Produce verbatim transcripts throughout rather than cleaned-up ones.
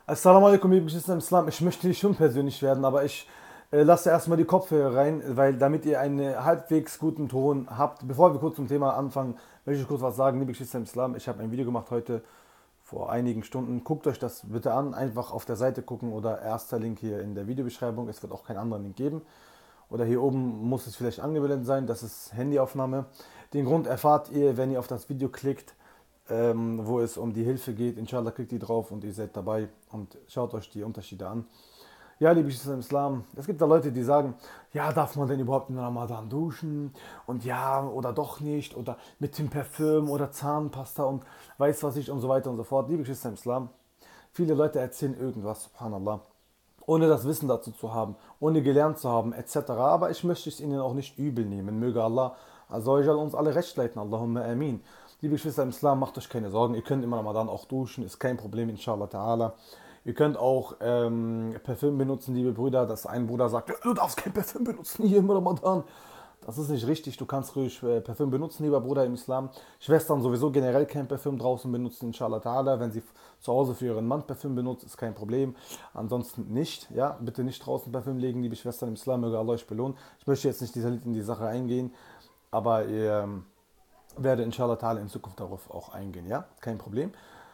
Assalamu alaikum, liebe Geschwister im Islam. Ich möchte nicht unpersönlich werden, aber ich äh, lasse erstmal die Kopfhörer rein, weil damit ihr einen halbwegs guten Ton habt. Bevor wir kurz zum Thema anfangen, möchte ich kurz was sagen, liebe Geschwister im Islam. Ich habe ein Video gemacht heute vor einigen Stunden. Guckt euch das bitte an, einfach auf der Seite gucken oder erster Link hier in der Videobeschreibung. Es wird auch keinen anderen Link geben. Oder hier oben muss es vielleicht angeblendet sein, das ist Handyaufnahme. Den Grund erfahrt ihr, wenn ihr auf das Video klickt, ähm, wo es um die Hilfe geht. Inshallah klickt ihr drauf und ihr seid dabei und schaut euch die Unterschiede an. Ja, liebe Geschwister im Islam, es gibt da Leute, die sagen, ja, darf man denn überhaupt im Ramadan duschen? Und ja, oder doch nicht, oder mit dem Parfüm oder Zahnpasta und weiß was ich und so weiter und so fort. Liebe Geschwister im Islam, viele Leute erzählen irgendwas, subhanallah, ohne das Wissen dazu zu haben, ohne gelernt zu haben, et cetera. Aber ich möchte es ihnen auch nicht übel nehmen. Möge Allah Azzawajal uns alle recht leiten. Allahumma amin. Liebe Geschwister im Islam, macht euch keine Sorgen. Ihr könnt im Ramadan auch duschen, ist kein Problem, inshallah ta'ala. Ihr könnt auch ähm, Parfüm benutzen, liebe Brüder. Dass ein Bruder sagt, du darfst kein Parfüm benutzen hier im Ramadan. Das ist nicht richtig. Du kannst ruhig äh, Parfüm benutzen, lieber Bruder im Islam. Schwestern sowieso generell kein Parfüm draußen benutzen, inshallah ta'ala. Wenn sie zu Hause für ihren Mann Parfüm benutzt, ist kein Problem. Ansonsten nicht. Ja, bitte nicht draußen Parfüm legen, liebe Schwestern im Islam. Möge Allah euch belohnen. Ich möchte jetzt nicht in die Sache eingehen, aber ihr ähm, werde inshallah ta'ala in Zukunft darauf auch eingehen. Ja, kein Problem.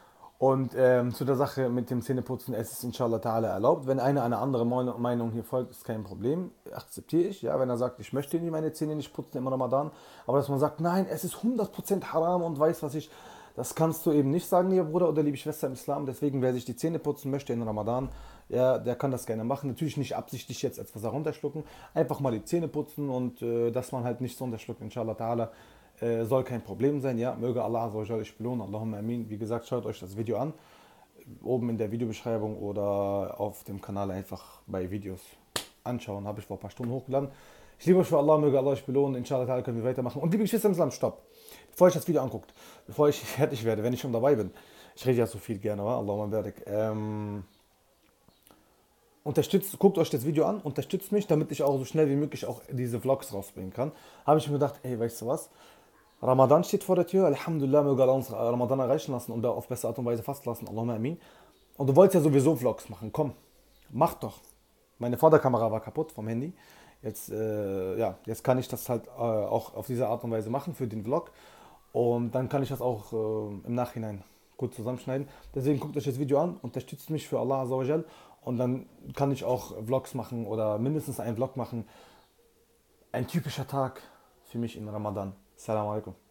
Und ähm, zu der Sache mit dem Zähneputzen, es ist inshallah ta'ala erlaubt. Wenn einer eine andere Meinung hier folgt, ist kein Problem. Akzeptiere ich, ja, wenn er sagt, ich möchte meine Zähne nicht putzen im Ramadan. Aber dass man sagt, nein, es ist hundert Prozent haram und weiß was ich, das kannst du eben nicht sagen, lieber Bruder oder liebe Schwester im Islam. Deswegen, wer sich die Zähne putzen möchte in Ramadan, ja, der kann das gerne machen. Natürlich nicht absichtlich jetzt etwas herunterschlucken. Einfach mal die Zähne putzen und äh, dass man halt nichts runterschluckt, inshallah ta'ala. Äh, soll kein Problem sein, ja. Möge Allah euch belohnen. Allahumma amin. Wie gesagt, schaut euch das Video an. Oben in der Videobeschreibung oder auf dem Kanal einfach bei Videos anschauen. Habe ich vor ein paar Stunden hochgeladen. Ich liebe euch für Allah, möge Allah euch belohnen. Inshallah ta'ala können wir weitermachen. Und liebe Geschwister im Islam, stopp. Bevor ich das Video anguckt, bevor ich fertig werde, wenn ich schon dabei bin. Ich rede ja so viel gerne, wa? Allahumma barik. Ähm, unterstützt, guckt euch das Video an, unterstützt mich, damit ich auch so schnell wie möglich auch diese Vlogs rausbringen kann. Habe ich mir gedacht, ey, weißt du was? Ramadan steht vor der Tür, Alhamdulillah, möge Allah uns Ramadan erreichen lassen und auf bessere Art und Weise fasten lassen, Allahumma amin. Und du wolltest ja sowieso Vlogs machen, komm, mach doch. Meine Vorderkamera war kaputt vom Handy. Jetzt, äh, ja, jetzt kann ich das halt äh, auch auf diese Art und Weise machen für den Vlog. Und dann kann ich das auch äh, im Nachhinein gut zusammenschneiden. Deswegen guckt euch das Video an, unterstützt mich für Allah Azzawajal. Und dann kann ich auch Vlogs machen oder mindestens einen Vlog machen. Ein typischer Tag für mich in Ramadan. Assalamu alaikum.